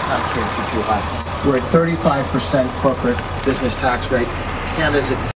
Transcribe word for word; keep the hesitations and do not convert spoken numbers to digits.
tax rates are too high. We're at thirty-five percent corporate business tax rate. Canada's at